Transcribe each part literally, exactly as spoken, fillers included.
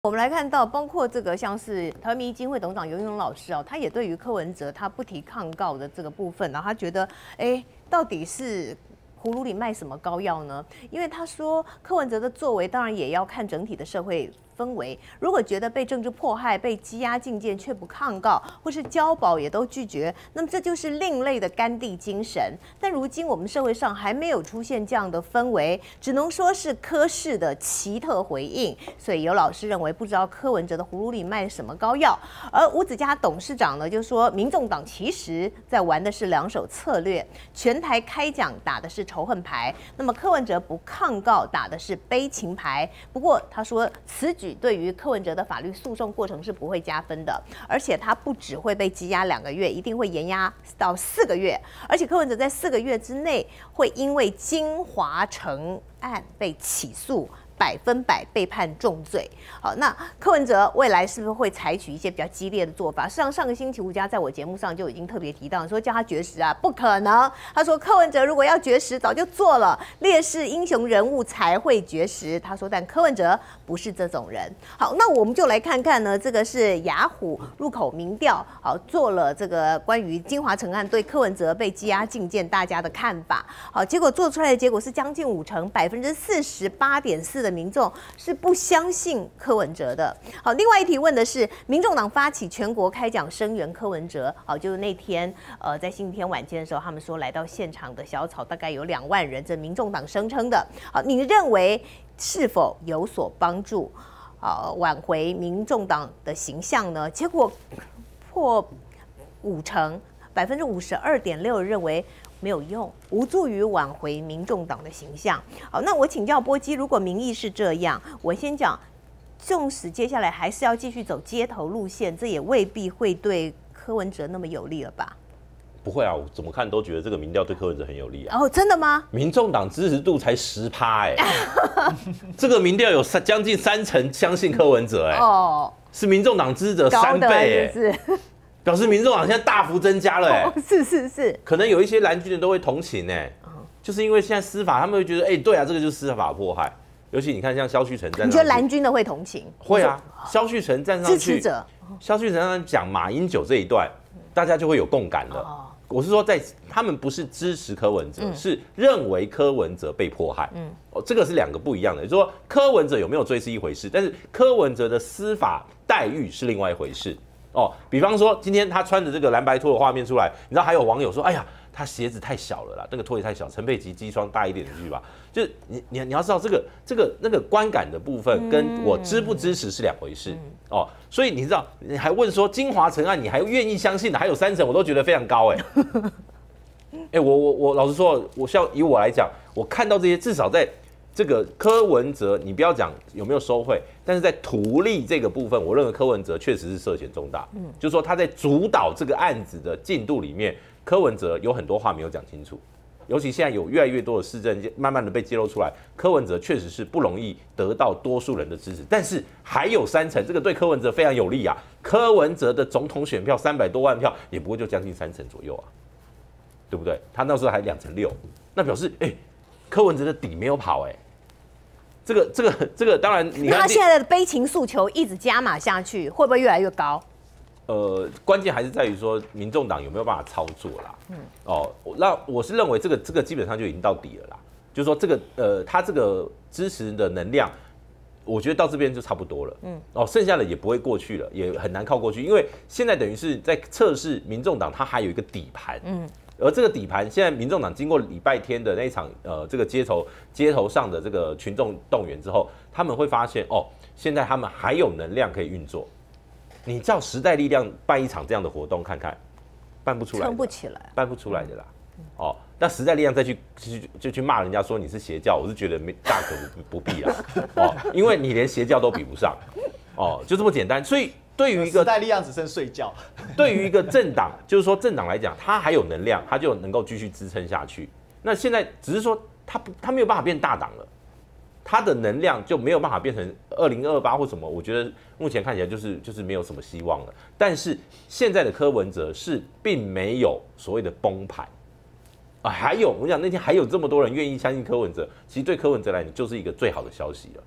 我们来看到，包括这个像是台湾民意基金会董事长游盈隆老师哦，他也对于柯文哲他不提抗告的这个部分，然后他觉得，哎，到底是葫芦里卖什么膏药呢？因为他说柯文哲的作为，当然也要看整体的社会氛围。如果觉得被政治迫害、被羁押禁见却不抗告，或是交保也都拒绝，那么这就是另类的甘地精神。但如今我们社会上还没有出现这样的氛围，只能说是柯氏的奇特回应。所以有老师认为，不知道柯文哲的葫芦里卖什么膏药。而吴子嘉董事长呢，就说民众党其实在玩的是两手策略，全台开讲打的是仇恨牌，那么柯文哲不抗告打的是悲情牌。不过他说，此举对于柯文哲的法律诉讼过程是不会加分的，而且他不只会被羁押两个月，一定会延押到四个月，而且柯文哲在四个月之内会因为金华城案被起诉。百分百被判重罪。好，那柯文哲未来是不是会采取一些比较激烈的做法？事实上，上个星期吴家在我节目上就已经特别提到，说叫他绝食啊，不可能。他说柯文哲如果要绝食，早就做了，烈士英雄人物才会绝食。他说，但柯文哲不是这种人。好，那我们就来看看呢，这个是雅虎入口民调，好做了这个关于金华城案对柯文哲被羁押禁见大家的看法。好，结果做出来的结果是将近五成，百分之四十八点四的民众是不相信柯文哲的。好，另外一题问的是，民众党发起全国开讲声援柯文哲。好，就是那天呃在星期天晚间的时候，他们说来到现场的小草大概有两万人，这民众党声称的。好，你认为是否有所帮助？呃，挽回民众党的形象呢？结果破五成，百分之五十二点六认为没有用，无助于挽回民众党的形象。好，那我请教波基，如果民意是这样，我先讲，纵使接下来还是要继续走街头路线，这也未必会对柯文哲那么有利了吧？ 不会啊，我怎么看都觉得这个民调对柯文哲很有利啊。 哦，真的吗？ 民众党支持度才十趴哎，这个民调有三将近三成相信柯文哲哎、欸，哦，是民众党支持者三倍哎、欸，是是表示民众党现在大幅增加了哎、欸哦， 是是是， 可能有一些蓝军的都会同情哎、欸，就是因为现在司法，他们会觉得哎、欸，对啊，这个就是司法迫害。尤其你看，像萧旭成站上去， 你觉得蓝军的会同情？ 会啊，萧旭成站上去， 支持者， 萧旭成站上讲马英九这一段，大家就会有共感了。哦，我是说在，在他们不是支持柯文哲，嗯、是认为柯文哲被迫害。嗯，哦，这个是两个不一样的。就是说柯文哲有没有罪是一回事，但是柯文哲的司法待遇是另外一回事。哦，比方说今天他穿着这个蓝白拖的画面出来，你知道还有网友说，哎呀，他鞋子太小了啦，那个拖也太小，陈佩琪机窗大一点的去吧。就是你你你要知道这个这个那个观感的部分，跟我支不支持是两回事。嗯、哦，所以你知道，你还问说金华城案，你还愿意相信的还有三成，我都觉得非常高哎、欸。哎、欸，我我我老实说，我像以我来讲，我看到这些，至少在这个柯文哲，你不要讲有没有收贿，但是在图利这个部分，我认为柯文哲确实是涉嫌重大。嗯，就是说他在主导这个案子的进度里面，柯文哲有很多话没有讲清楚。尤其现在有越来越多的事证慢慢的被揭露出来，柯文哲确实是不容易得到多数人的支持，但是还有三成，这个对柯文哲非常有利啊。柯文哲的总统选票三百多万票，也不过就将近三成左右啊，对不对？他那时候还两成六，那表示哎、欸，柯文哲的底没有跑哎、欸。这个这个这个当然，你看他现在的悲情诉求一直加码下去，会不会越来越高？ 呃，关键还是在于说，民众党有没有办法操作啦？嗯，哦，那我是认为这个这个基本上就已经到底了啦。就是说这个呃，他这个支持的能量，我觉得到这边就差不多了。嗯，哦，剩下的也不会过去了，也很难靠过去，因为现在等于是在测试民众党，它还有一个底盘。嗯，而这个底盘，现在民众党经过礼拜天的那一场呃这个街头街头上的这个群众动员之后，他们会发现哦，现在他们还有能量可以运作。你叫时代力量办一场这样的活动看看，办不出来， 撑不起来， 办不出来的啦。哦，那时代力量再去去就去骂人家说你是邪教，我是觉得没大可不不必啦。哦，因为你连邪教都比不上，哦，就这么简单。所以对于一个时代力量只剩睡觉， 对于一个政党，就是说政党来讲，它还有能量，它就能够继续支撑下去。那现在只是说它它没有办法变大党了。它的能量就没有办法变成二零二八或什么，我觉得目前看起来就是就是没有什么希望了。但是现在的柯文哲是并没有所谓的崩盘啊，还有我讲那天还有这么多人愿意相信柯文哲，其实对柯文哲来讲就是一个最好的消息了。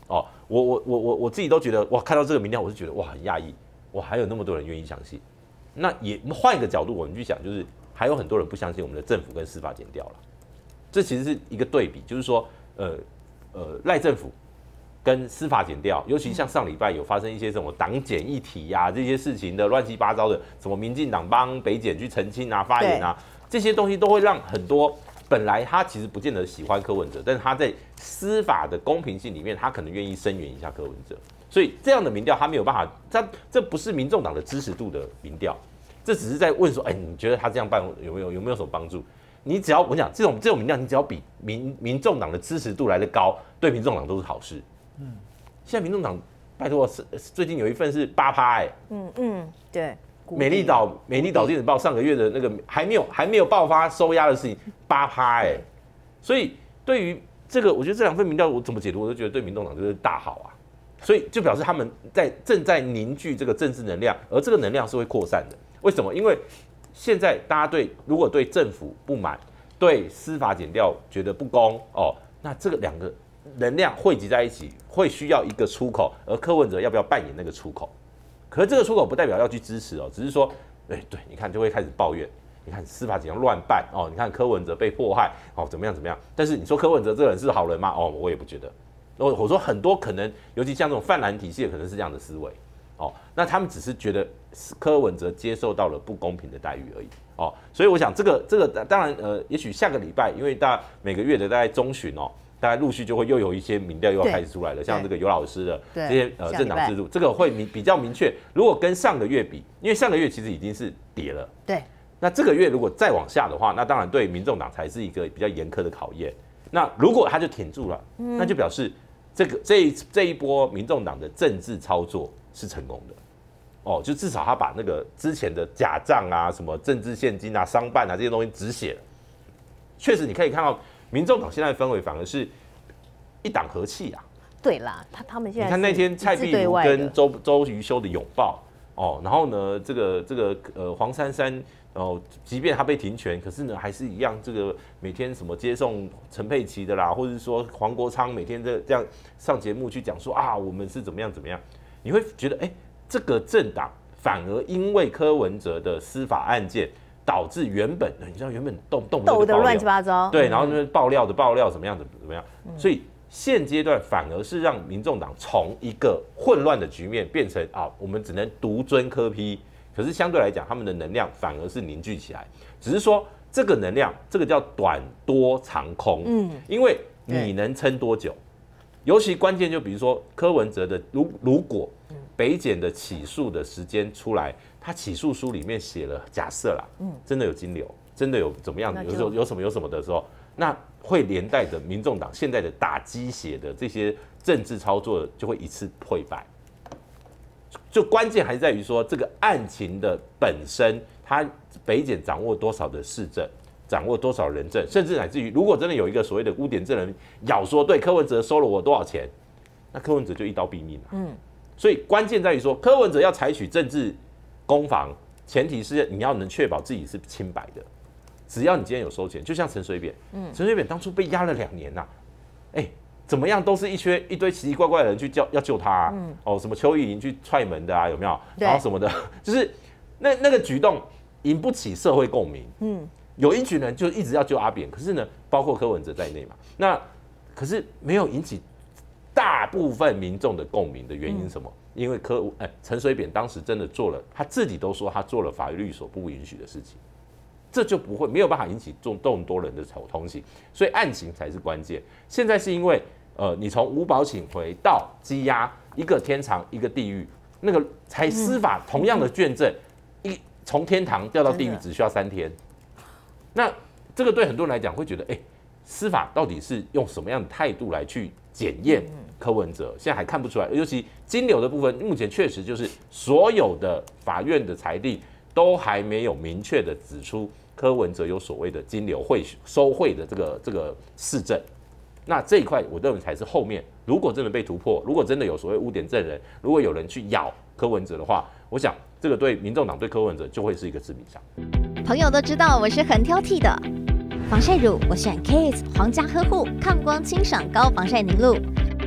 哦，我我我我我自己都觉得哇，看到这个民调，我是觉得哇很讶异，哇还有那么多人愿意相信。那也换一个角度，我们去想，就是还有很多人不相信我们的政府跟司法检调了。这其实是一个对比，就是说，呃呃，赖政府跟司法检调，尤其像上礼拜有发生一些什么党检一体呀、啊、这些事情的乱七八糟的，什么民进党帮北检去澄清啊、发言啊，这些东西都会让很多本来他其实不见得喜欢柯文哲，但是他在司法的公平性里面，他可能愿意声援一下柯文哲。所以这样的民调他没有办法，他这不是民众党的支持度的民调，这只是在问说，哎，你觉得他这样办有没有有没有什么帮助？你只要我讲这种这种民调，你只要比民民众党的支持度来得高，对民众党都是好事。嗯，现在民众党拜托，最近有一份是八趴哎，嗯嗯， 对， 美丽岛美丽岛电子报上个月的那个还没有还没有爆发收押的事情八趴哎，所以对于这个，我觉得这两份民调我怎么解读，我都觉得对民众党就是大好啊。所以就表示他们在正在凝聚这个政治能量，而这个能量是会扩散的。为什么？因为现在大家对如果对政府不满，对司法检调觉得不公哦，那这个两个能量汇集在一起，会需要一个出口，而柯文哲要不要扮演那个出口？可是这个出口不代表要去支持哦，只是说，哎，对，你看就会开始抱怨，你看司法检调乱办哦，你看柯文哲被迫害哦，怎么样怎么样？但是你说柯文哲这个人是好人吗？哦，我也不觉得。我我说很多可能，尤其像这种泛蓝体系的，可能是这样的思维哦。那他们只是觉得柯文哲接受到了不公平的待遇而已哦。所以我想这个这个当然呃，也许下个礼拜，因为大每个月的大概中旬哦，大概陆续就会又有一些民调又要开始出来了，像这个尤老师的这些呃政党制度，这个会明比较明确。如果跟上个月比，因为上个月其实已经是跌了， 对。 那这个月如果再往下的话，那当然对民众党才是一个比较严苛的考验。那如果他就挺住了，嗯、那就表示。这个这一这一波民众党的政治操作是成功的，哦，就至少他把那个之前的假账啊、什么政治现金啊、商办啊这些东西止血了。确实，你可以看到民众党现在的氛围反而是一党和气啊。 对啦，他他们现在你看那天蔡壁如跟周周瑜修的拥抱哦，然后呢，这个这个呃黄珊珊。哦，即便他被停权，可是呢，还是一样，这个每天什么接送陈佩琪的啦，或者是说黄国昌每天这这样上节目去讲说啊，我们是怎么样怎么样，你会觉得，哎、欸，这个政党反而因为柯文哲的司法案件，导致原本你知道原本动动斗得乱七八糟， 对，然后就是爆料的爆料怎么样怎么怎么样，嗯、所以现阶段反而是让民众党从一个混乱的局面变成啊，我们只能独尊柯 P。可是相对来讲，他们的能量反而是凝聚起来，只是说这个能量，这个叫短多长空，嗯，因为你能撑多久？尤其关键就比如说柯文哲的，如如果北检的起诉的时间出来，他起诉书里面写了假设啦，嗯，真的有金流，真的有怎么样，有时候有什么有什么的时候，那会连带着民众党现在的打鸡血的这些政治操作就会一次溃败。就关键还是在于说，这个案情的本身，它北检掌握多少的事证，掌握多少人证，甚至乃至于，如果真的有一个所谓的污点证人咬说，对柯文哲收了我多少钱，那柯文哲就一刀毙命了。嗯，所以关键在于说，柯文哲要采取政治攻防，前提是你要能确保自己是清白的。只要你今天有收钱，就像陈水扁，嗯，陈水扁当初被压了两年呐、啊，哎、欸。怎么样都是一缺一堆奇奇怪怪的人去救要救他、啊，嗯、哦，什么邱意莹去踹门的啊，有没有？然后什么的，就是那那个举动引不起社会共鸣。嗯，有一群人就一直要救阿扁，可是呢，包括柯文哲在内嘛，那可是没有引起大部分民众的共鸣的原因是什么？嗯、因为柯哎陈水扁当时真的做了，他自己都说他做了法律所不允许的事情。这就不会没有办法引起众众多人的同情，所以案情才是关键。现在是因为呃，你从无保请回到羁押，一个天堂一个地狱，那个才司法同样的卷证，嗯、一从天堂掉到地狱只需要三天。那这个对很多人来讲会觉得，哎、欸，司法到底是用什么样的态度来去检验柯文哲？现在还看不出来，尤其金流的部分，目前确实就是所有的法院的裁定都还没有明确的指出。柯文哲有所谓的金流贿收贿的这个这个事证，那这一块我认为才是后面，如果真的被突破，如果真的有所谓污点证人，如果有人去咬柯文哲的话，我想这个对民众党对柯文哲就会是一个致命伤。 朋友都知道我是很挑剔的，防晒乳我选 Kiss 皇家呵护抗光清爽高防晒凝露，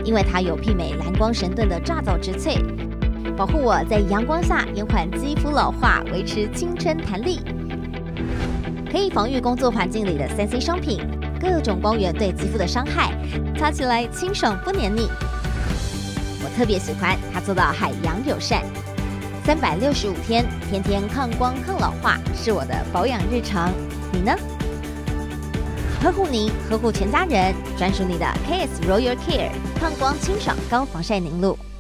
因为它有媲美蓝光神盾的乍造之萃，保护我在阳光下延缓肌肤老化，维持青春弹力。可以防御工作环境里的三 C 商品、各种光源对肌肤的伤害，擦起来清爽不黏腻。我特别喜欢它做到海洋友善，三百六十五天，天天抗光抗老化，是我的保养日常。你呢？呵护您，呵护全家人，专属你的 K S Royal Care 抗光清爽高防晒凝露。